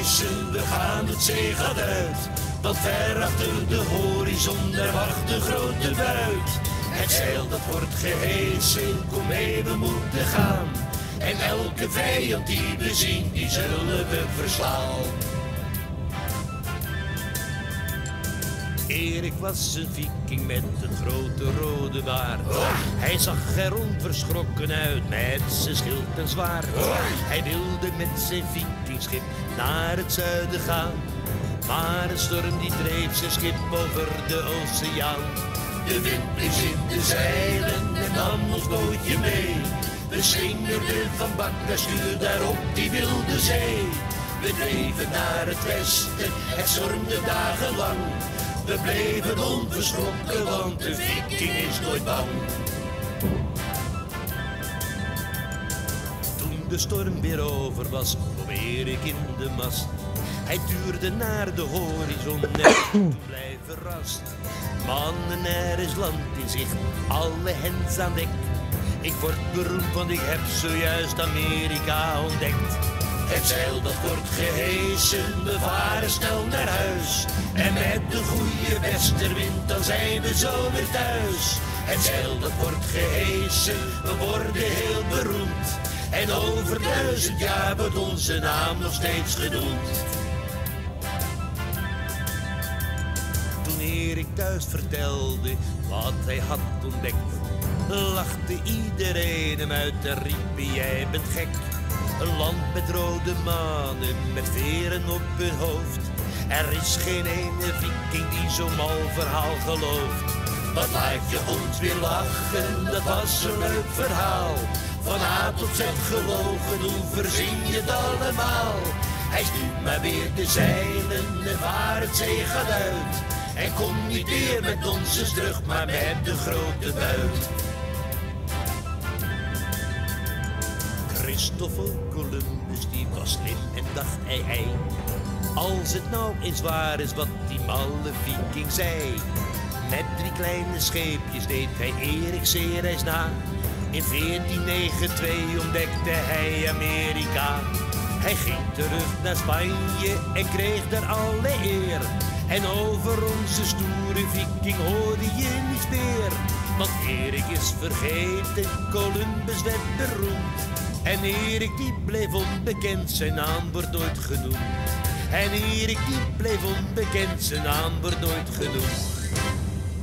gehesen, we gaan het zeegat uit. Want ver achter de horizon, daar wacht de grote buit. Het zeil dat wordt gehesen, kom mee, we moeten gaan. En elke vijand die we zien, die zullen we verslaan. Erik was een viking met een grote rode baard. Hij zag er onverschrokken uit met zijn schild en zwaard. Hij wilde met zijn vikingschip naar het zuiden gaan. Maar een storm die dreef zijn schip over de oceaan. De wind blies in de zeilen en nam ons bootje mee. We slingerden van bak naar stuur daar op die wilde zee. We dreven naar het westen, het stormde dagenlang. We bleven onverschrokken, want de viking is nooit bang. Toen de storm weer over was, kwam Erik in de mast. Hij tuurde naar de horizon en toen blij verrast. Mannen, er is land in zicht, alle hens aan dek. Ik word beroemd, want ik heb zojuist Amerika ontdekt. Het zeil dat wordt gehesen, we varen snel naar huis. En met de goede westerwind, dan zijn we zo weer thuis. Het zeil dat wordt gehesen, we worden heel beroemd. En over 1000 jaar wordt onze naam nog steeds genoemd. Toen Erik thuis vertelde wat hij had ontdekt, lachte iedereen hem uit en riep: jij bent gek. Een land met rode manen, met veren op hun hoofd. Er is geen ene viking die zo'n mal verhaal gelooft. Wat laat je ons weer lachen, dat was een leuk verhaal. Van A tot Z gewogen, hoe verzin je het allemaal? Hij stuurt maar weer de zeilen en vaart het zeegat uit. En kom niet weer met ons eens terug, maar met de grote buit. Christoffel Columbus, die was slim en dacht ei. Als het nou eens waar is wat die malle viking zei. Met 3 kleine scheepjes deed hij Erik zeereis na. In 1492 ontdekte hij Amerika. Hij ging terug naar Spanje en kreeg daar alle eer. En over onze stoere viking hoorde je niets meer. Want Erik is vergeten, Columbus werd beroemd. En Erik die bleef onbekend, zijn naam wordt nooit genoemd. En Erik die bleef onbekend, zijn naam wordt nooit genoemd.